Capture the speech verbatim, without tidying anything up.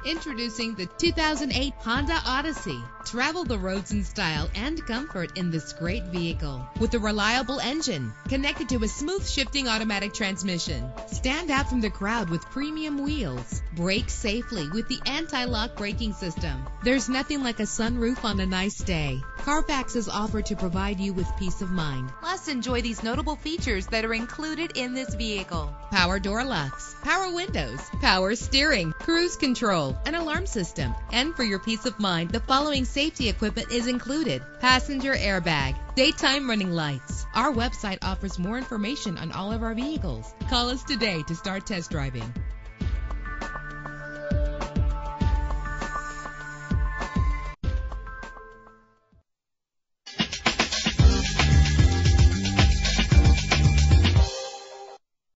Introducing the two thousand eight Honda Odyssey. Travel the roads in style and comfort in this great vehicle. With a reliable engine connected to a smooth shifting automatic transmission. Stand out from the crowd with premium wheels. Brake safely with the anti-lock braking system. There's nothing like a sunroof on a nice day. Carfax is offered to provide you with peace of mind. Plus, enjoy these notable features that are included in this vehicle. Power door locks, power windows, power steering, cruise control, an alarm system. And for your peace of mind, the following safety equipment is included: passenger airbag, daytime running lights. Our website offers more information on all of our vehicles. Call us today to start test driving.